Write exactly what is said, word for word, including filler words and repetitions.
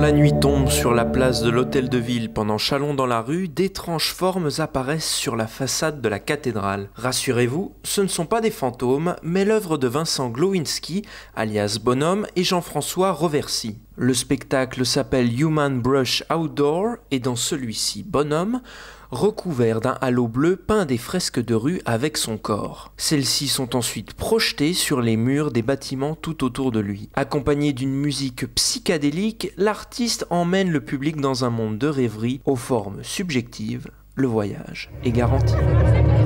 la nuit tombe sur la place de l'Hôtel de Ville pendant Chalon dans la rue, d'étranges formes apparaissent sur la façade de la cathédrale. Rassurez-vous, ce ne sont pas des fantômes, mais l'œuvre de Vincent Glowinski, alias Bonhomme, et Jean-François Roversy. Le spectacle s'appelle Human Brush Outdoor et dans celui-ci, Bonhomme, recouvert d'un halo bleu, peint des fresques de rue avec son corps. Celles-ci sont ensuite projetées sur les murs des bâtiments tout autour de lui. Accompagné d'une musique psychédélique, l'artiste emmène le public dans un monde de rêverie aux formes subjectives. Le voyage est garanti.